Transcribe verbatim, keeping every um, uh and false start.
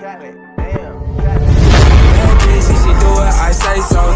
Exactly. Damn. Exactly. Bad bitch, she do what I say so.